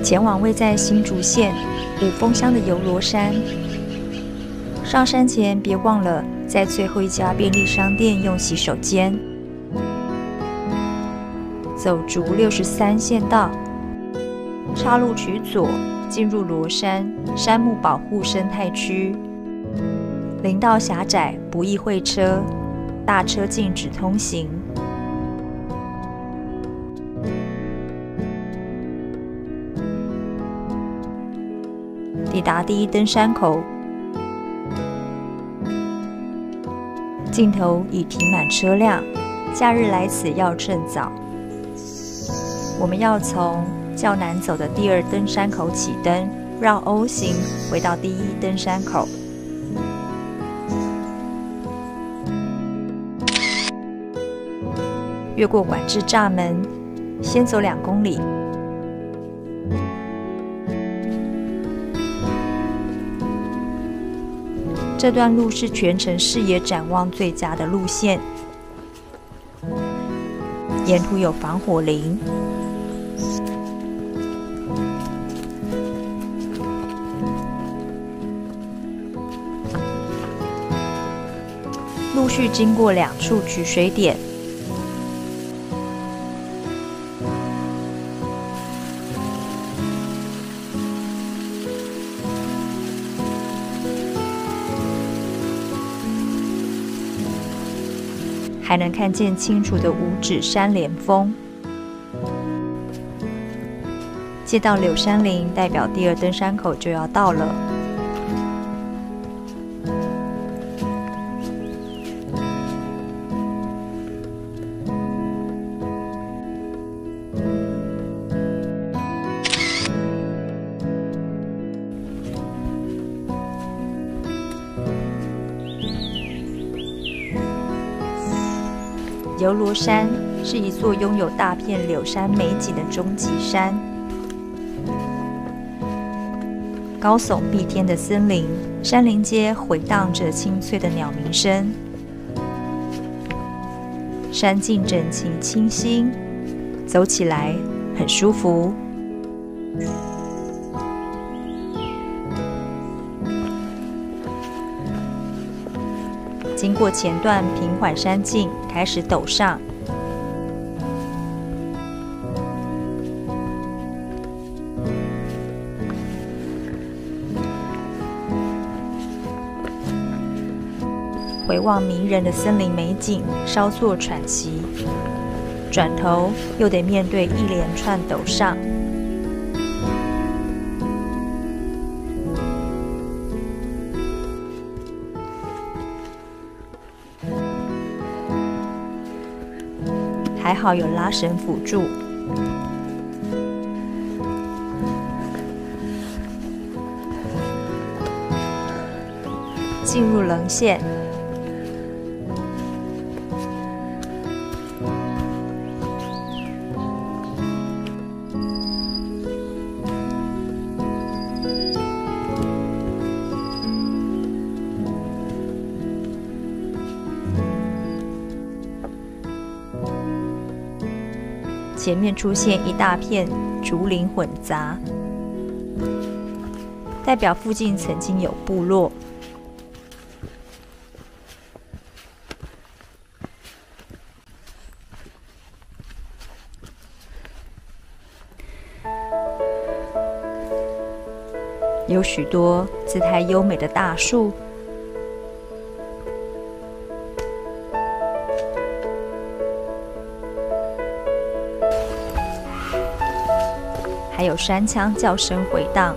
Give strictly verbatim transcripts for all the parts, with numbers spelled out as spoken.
前往位在新竹县五峰乡的游罗山。上山前别忘了在最后一家便利商店用洗手间。走竹六十三县道，岔路取左，进入罗山山木保护生态区。林道狭窄，不易会车，大车禁止通行。抵达第一登山口，尽头已停满车辆，假日来此要趁早。我们要从较难走的第二登山口起登，绕 O 型回到第一登山口。越过管制栅门，先走两公里。这段路是全程视野展望最佳的路线，沿途有防火林。陆续经过两处取水点，还能看见清楚的五指山连峰。接到柳杉林，代表第二登山口就要到了。游罗山是一座拥有大片柳杉美景的终极山，高耸蔽天的森林，山林间回荡着清脆的鸟鸣声，山径整齐清新，走起来很舒服。经过前段平缓山径，开始陡上，回望迷人的森林美景，稍作喘息，转头又得面对一连串陡上。还好有拉绳辅助。进入棱线，前面出现一大片竹林混杂，代表附近曾经有部落。有许多姿态优美的大树，还有山羌叫声回荡。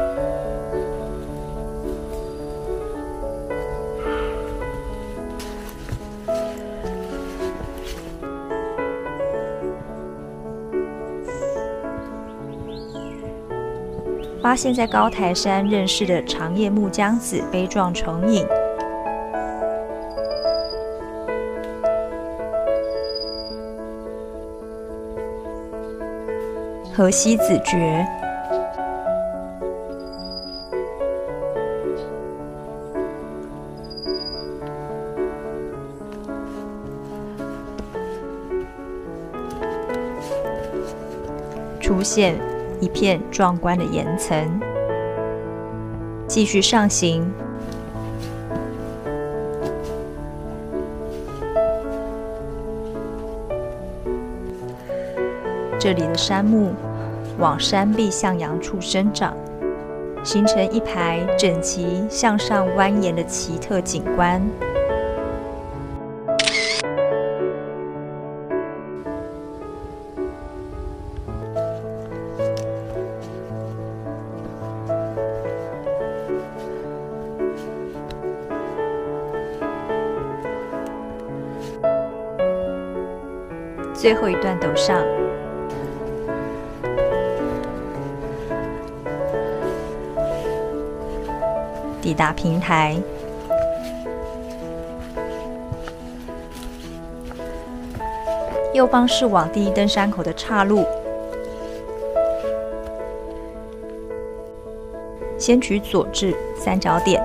发现在高台山认识的长叶木姜子杯状重影，河西子蕨，出现一片壮观的岩层。继续上行，这里的杉木往山壁向阳处生长，形成一排整齐向上蜿蜒的奇特景观。最后一段陡上，抵达平台，右方是往第一登山口的岔路。先取左至三角点。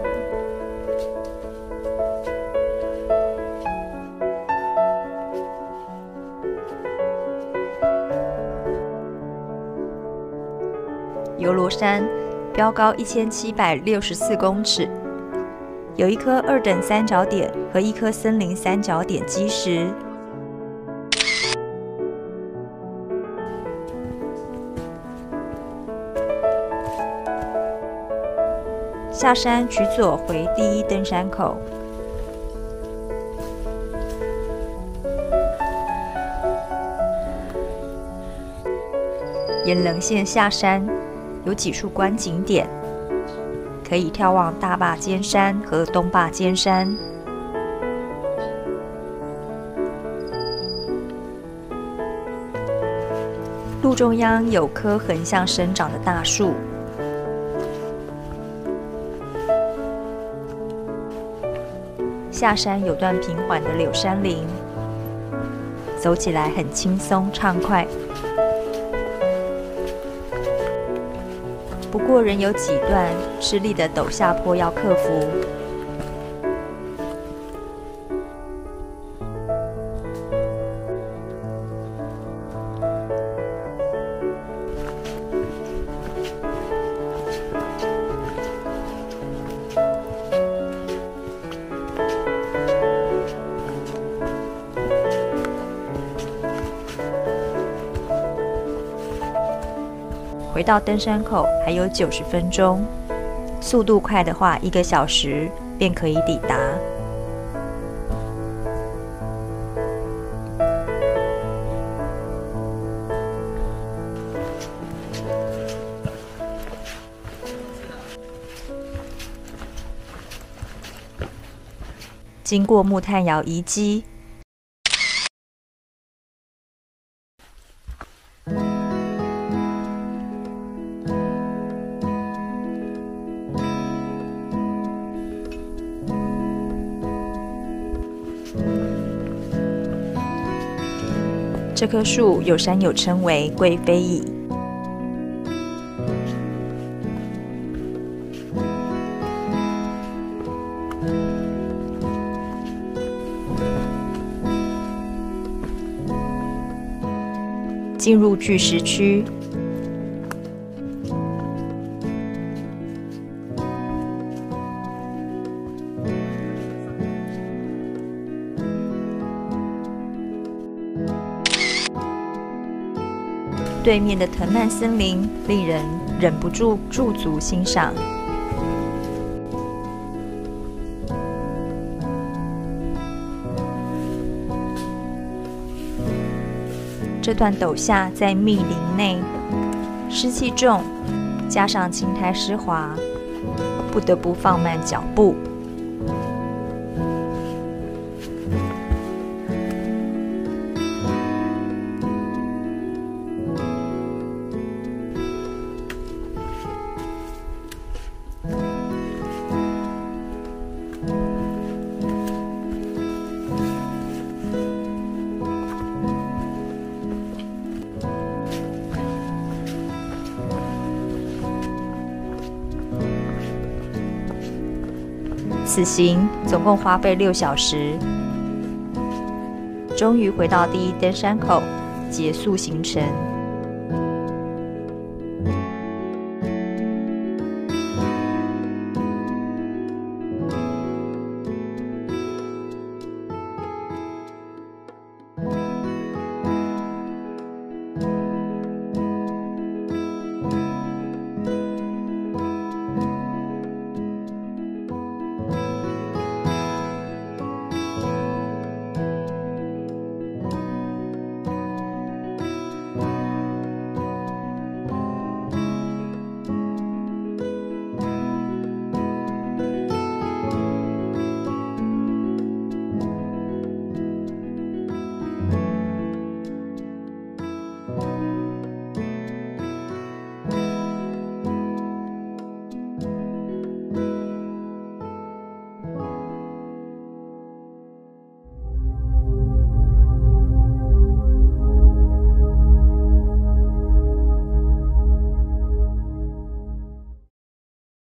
游罗山标高一千七百六十四公尺，有一颗二等三角点和一颗森林三角点基石。下山取左回第一登山口。沿棱线下山，有几处观景点，可以眺望大坝尖山和东坝尖山。路中央有棵横向生长的大树。下山有段平缓的柳杉林，走起来很轻松畅快。不过仍有几段吃力的陡下坡要克服。回到登山口还有九十分钟，速度快的话，一个小时便可以抵达。经过木炭窑遗迹。这棵树有山友称为贵妃椅。进入巨石区。对面的藤蔓森林令人忍不住驻足欣赏。这段陡下在密林内，湿气重，加上青苔湿滑，不得不放慢脚步。此行总共花费六小时，终于回到第一登山口，结束行程。